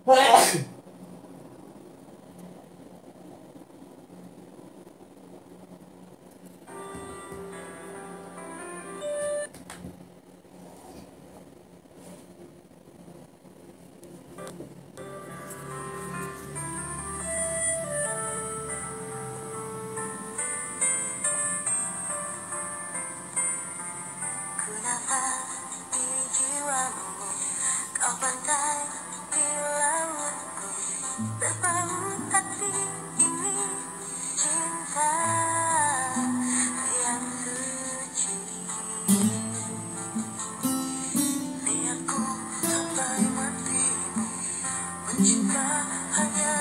Kenapa di jiwamu kau pantai di lautku, terpaut hati ini cinta yang suci. Niatku sampai matimu, mencinta hanya